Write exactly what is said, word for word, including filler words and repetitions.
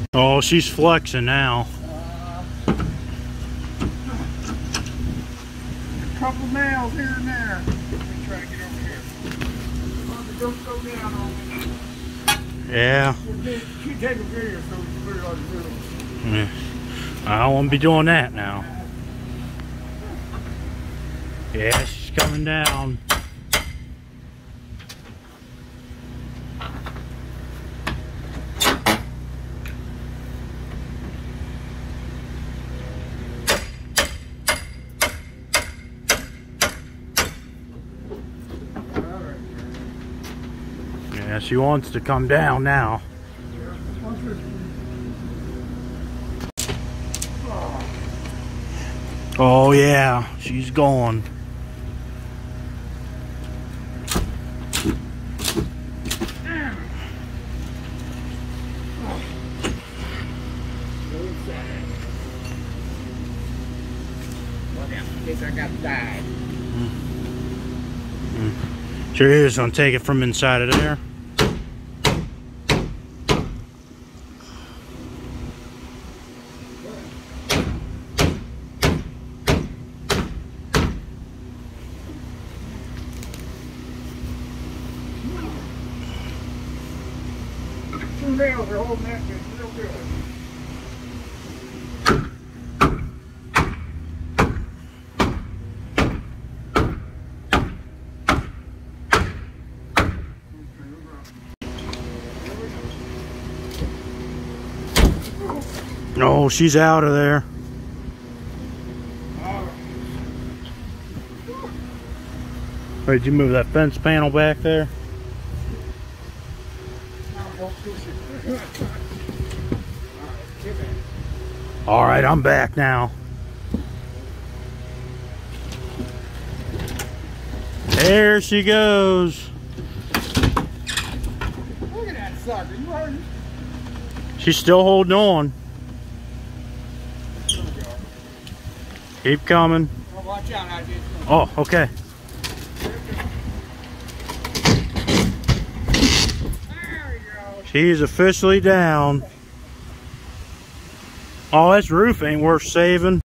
Oh, she's flexing now. Uh, a couple nails here and there. Let me try to get over here. Don't go down on me. Yeah. She take a video so we can put it on the video. Yeah. I don't want to be doing that now. Yeah, she's coming down. Yeah, she wants to come down now. Oh yeah, she's gone. I got died. Mm. Mm. Sure is gonna take it from inside of there. Two nails are holding that thing real good. Oh, she's out of there. Wait, did you move that fence panel back there? All right, I'm back now. There she goes. Look at that sucker. You heard it? She's still holding on. Keep coming. Oh, watch out out there. Oh, okay. There you go. She's officially down. Oh, this roof ain't worth saving.